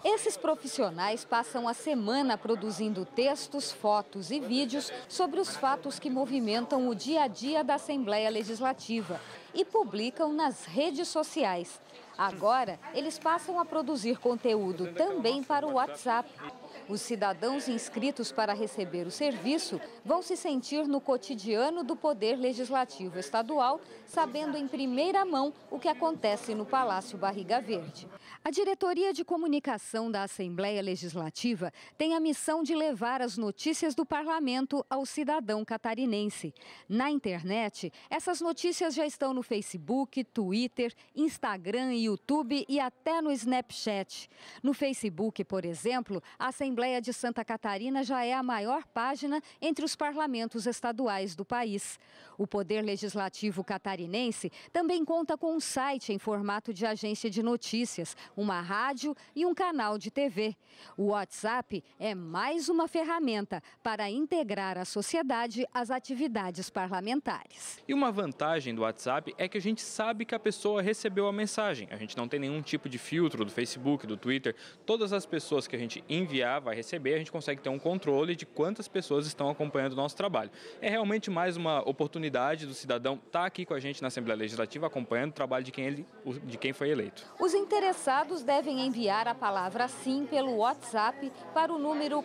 Esses profissionais passam a semana produzindo textos, fotos e vídeos sobre os fatos que movimentam o dia a dia da Assembleia Legislativa e publicam nas redes sociais. Agora, eles passam a produzir conteúdo também para o WhatsApp. Os cidadãos inscritos para receber o serviço vão se sentir no cotidiano do Poder Legislativo Estadual, sabendo em primeira mão o que acontece no Palácio Barriga Verde. A Diretoria de Comunicação da Assembleia Legislativa tem a missão de levar as notícias do parlamento ao cidadão catarinense. Na internet, essas notícias já estão no Facebook, Twitter, Instagram, YouTube e até no Snapchat. No Facebook, por exemplo, a Assembleia de Santa Catarina já é a maior página entre os parlamentos estaduais do país. O Poder Legislativo catarinense também conta com um site em formato de agência de notícias, uma rádio e um canal de TV. O WhatsApp é mais uma ferramenta para integrar a sociedade às atividades parlamentares. E uma vantagem do WhatsApp é que a gente sabe que a pessoa recebeu a mensagem. A gente não tem nenhum tipo de filtro do Facebook, do Twitter. Todas as pessoas que a gente enviar vai receber, a gente consegue ter um controle de quantas pessoas estão acompanhando o nosso trabalho. É realmente mais uma oportunidade do cidadão estar aqui com a gente na Assembleia Legislativa acompanhando o trabalho de quem foi eleito. Os interessados devem enviar a palavra sim pelo WhatsApp para o número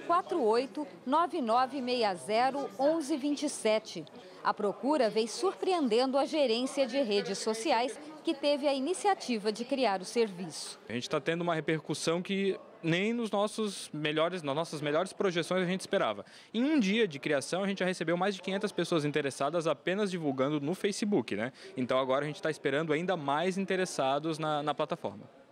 4899601127. A procura veio surpreendendo a gerência de redes sociais, que teve a iniciativa de criar o serviço. A gente está tendo uma repercussão que nem nas nossas melhores projeções a gente esperava. Em um dia de criação, a gente já recebeu mais de 500 pessoas interessadas apenas divulgando no Facebook, né? Então agora a gente está esperando ainda mais interessados na plataforma.